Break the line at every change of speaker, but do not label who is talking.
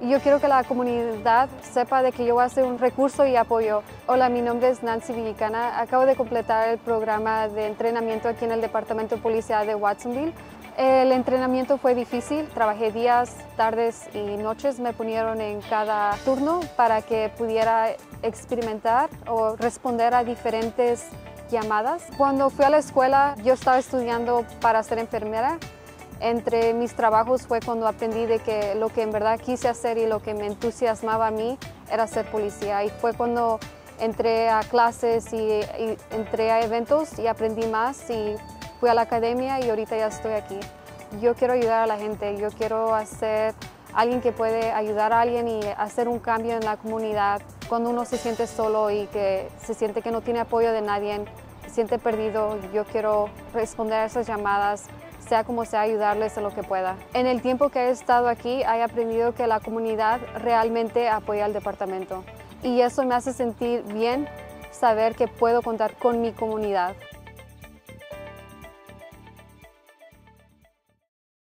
Y yo quiero que la comunidad sepa de que yo voy a ser un recurso y apoyo. Hola, mi nombre es Nancy Villicana. Acabo de completar el programa de entrenamiento aquí en el Departamento de Policía de Watsonville. El entrenamiento fue difícil, trabajé días, tardes y noches, me ponieron en cada turno para que pudiera experimentar o responder a diferentes llamadas. Cuando fui a la escuela, yo estaba estudiando para ser enfermera. Entre mis trabajos fue cuando aprendí de que lo que en verdad quise hacer y lo que me entusiasmaba a mí era ser policía. Y fue cuando entré a clases y entré a eventos y aprendí más y fui a la academia y ahorita ya estoy aquí. Yo quiero ayudar a la gente, yo quiero ser alguien que puede ayudar a alguien y hacer un cambio en la comunidad. Cuando uno se siente solo y que se siente que no tiene apoyo de nadie, se siente perdido, yo quiero responder a esas llamadas, sea como sea, ayudarles en lo que pueda. En el tiempo que he estado aquí, he aprendido que la comunidad realmente apoya al departamento. Y eso me hace sentir bien, saber que puedo contar con mi comunidad.